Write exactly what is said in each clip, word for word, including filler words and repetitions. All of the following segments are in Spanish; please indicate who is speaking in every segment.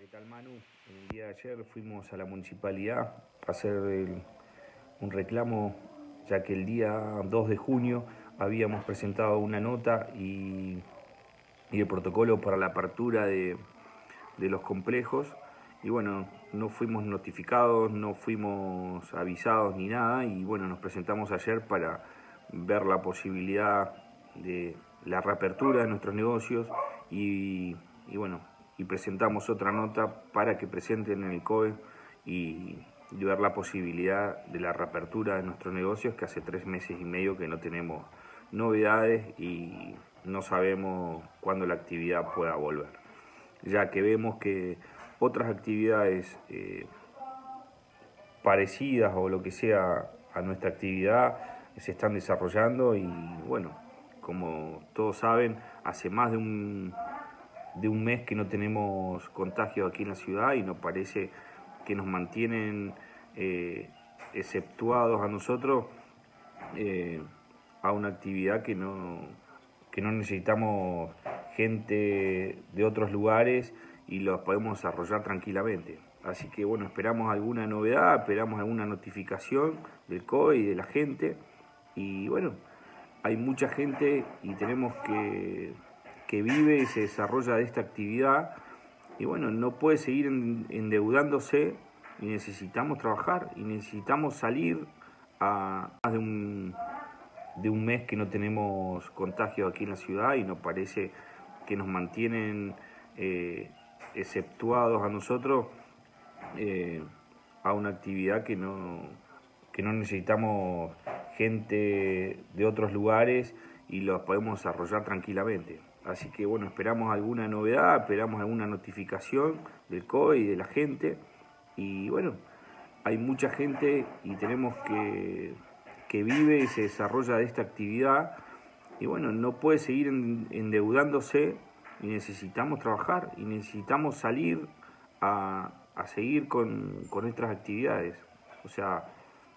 Speaker 1: ¿qué tal, Manu? El día de ayer fuimos a la municipalidad a hacer el- un reclamo, ya que el día dos de junio habíamos presentado una nota y, y el protocolo para la apertura de, de los complejos. Y bueno, no fuimos notificados, no fuimos avisados ni nada. Y bueno, nos presentamos ayer para ver la posibilidad de la reapertura de nuestros negocios y, y bueno, y presentamos otra nota para que presenten en el C O E y, y ver la posibilidad de la reapertura de nuestros negocios, que hace tres meses y medio que no tenemos novedades y no sabemos cuándo la actividad pueda volver, ya que vemos que otras actividades eh, parecidas o lo que sea a nuestra actividad se están desarrollando. Y bueno, como todos saben, hace más de un, de un mes que no tenemos contagio aquí en la ciudad y nos parece que nos mantienen eh, exceptuados a nosotros eh, a una actividad que no, que no necesitamos gente de otros lugares y los podemos desarrollar tranquilamente. Así que bueno, esperamos alguna novedad, esperamos alguna notificación del C O E y de la gente. Y bueno, hay mucha gente y tenemos que, que vive y se desarrolla de esta actividad. Y bueno, no puede seguir endeudándose y necesitamos trabajar y necesitamos salir a más de un, de un mes que no tenemos contagio aquí en la ciudad y nos parece que nos mantienen eh, exceptuados a nosotros eh, a una actividad que no, que no necesitamos gente de otros lugares y los podemos desarrollar tranquilamente. Así que bueno, esperamos alguna novedad, esperamos alguna notificación del C O E y de la gente. Y bueno, hay mucha gente y tenemos que, que vive y se desarrolla de esta actividad. Y bueno, no puede seguir endeudándose y necesitamos trabajar y necesitamos salir a, a seguir con, con nuestras actividades. O sea,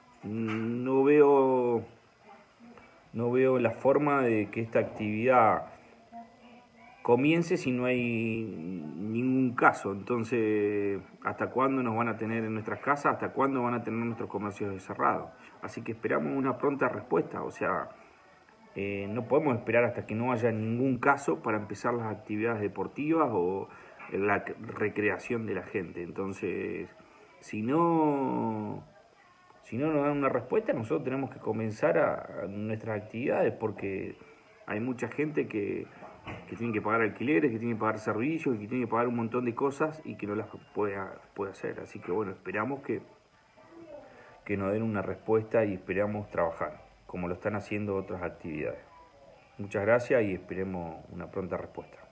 Speaker 1: no veo, no veo la forma de que esta actividad comience si no hay ningún caso. Entonces, ¿hasta cuándo nos van a tener en nuestras casas? ¿Hasta cuándo van a tener nuestros comercios cerrados? Así que esperamos una pronta respuesta. O sea, eh, no podemos esperar hasta que no haya ningún caso para empezar las actividades deportivas o la recreación de la gente. Entonces, si no, si no nos dan una respuesta, nosotros tenemos que comenzar a, a nuestras actividades, porque hay mucha gente que, que tiene que pagar alquileres, que tiene que pagar servicios, que tiene que pagar un montón de cosas y que no las puede, puede hacer. Así que bueno, esperamos que, que nos den una respuesta y esperamos trabajar, como lo están haciendo otras actividades. Muchas gracias y esperemos una pronta respuesta.